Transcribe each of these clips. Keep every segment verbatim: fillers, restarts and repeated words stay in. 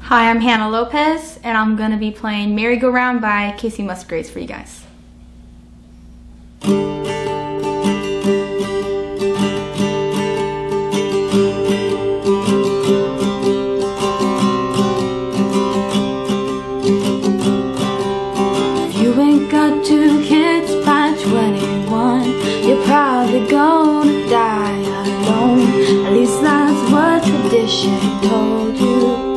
Hi, I'm Hannah Lopez, and I'm going to be playing Merry Go Round by Kacey Musgraves for you guys. If you ain't got two kids by twenty-one, you're probably gonna die alone. At least that's what tradition told you.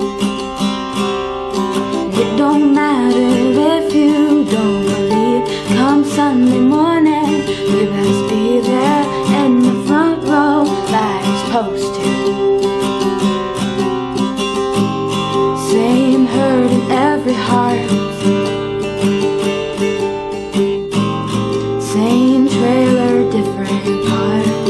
It don't matter if you don't believe. Come Sunday morning, we best be there in the front row like it's supposed to. Same hurt in every heart, same trailer, different park.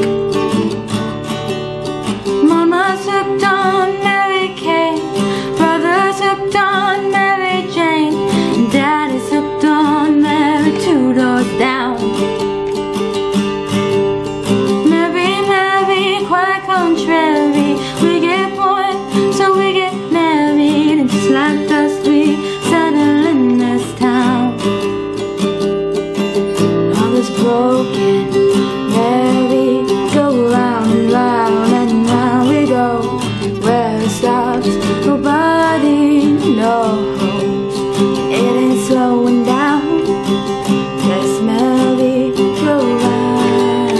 Mama's hooked on Mary Kay, brother's hooked on Mary Jane, and daddy's hooked on Mary two doors down. Mary, Mary, quite contrary, we get born, so we get married, and just like dust we settle in this town. All is broken, Mary, go round and round, and round we go. Where it stops, nobody knows. It ain't slowing down. Let's Mary go round.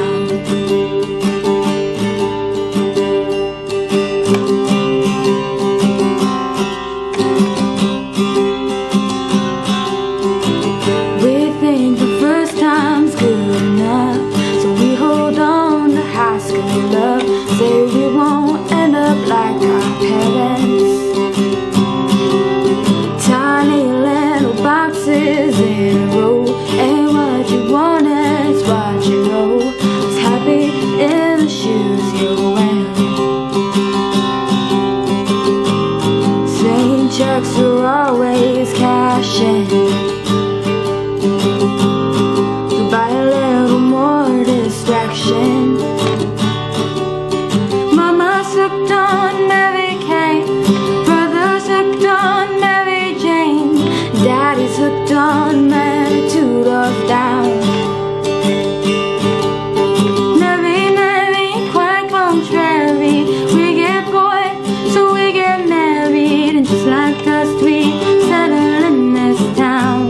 We think the first time's good enough, so we hold on to high school love. Say we won't end up like our parents, tiny little boxes in a row. Ain't what you want, it's what you know. It's happy in the shoes you're wearing. Same checks are always cashing, to buy a little more distraction. Mama's hooked on Mary Kay, brother's hooked on Mary Jane, daddy's hooked on Mary two doors down. Mary, Mary, quite contrary, we get bored, so we get married, and just like dust we settle in this town.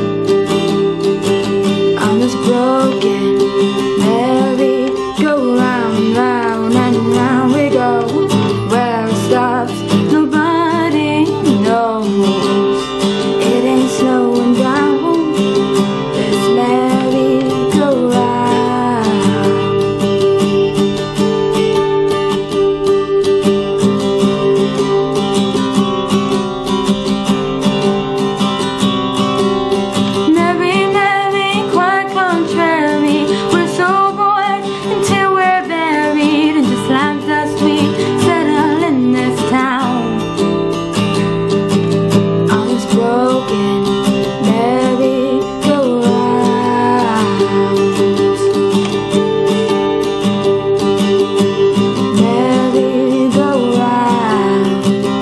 I'm just broken, Mary, go round, round, and round we go. Where it stops, nobody knows. It ain't slowing down. Let's Mary go round. Mary, Mary, quite contrary, we're so bored until we're buried, and just like dust we settle in this town. All is broken, Mary, go round. Mary, go round.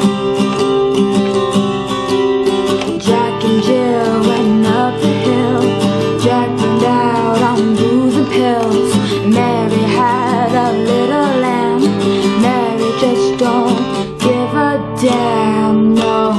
Jack and Jill went up the hill. Jack burned out on booze and pills. Mary had a little lamb. Mary just don't give a damn, no.